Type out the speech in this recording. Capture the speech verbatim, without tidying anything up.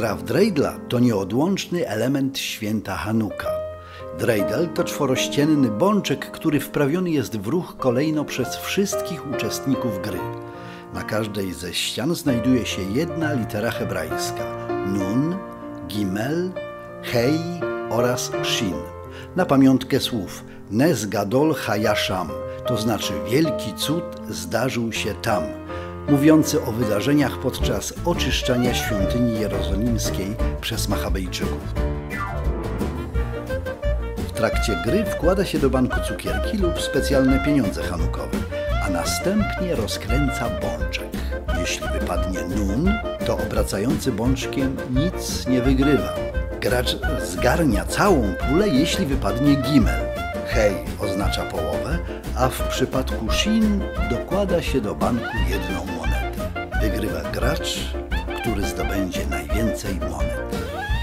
Gra w drejdla to nieodłączny element święta Chanuka. Drejdel to czworościenny bączek, który wprawiony jest w ruch kolejno przez wszystkich uczestników gry. Na każdej ze ścian znajduje się jedna litera hebrajska – nun, gimel, hej oraz shin. Na pamiątkę słów Nes Gadol Haya Sham, to znaczy wielki cud zdarzył się tam, mówiący o wydarzeniach podczas oczyszczania świątyni jerozolimskiej przez Machabejczyków. W trakcie gry wkłada się do banku cukierki lub specjalne pieniądze chanukowe, a następnie rozkręca bączek. Jeśli wypadnie nun, to obracający bączkiem nic nie wygrywa. Gracz zgarnia całą pulę, jeśli wypadnie gimel. Hej oznacza połowę, a w przypadku shin dokłada się do banku jedną monetę. Wygrywa gracz, który zdobędzie najwięcej monet.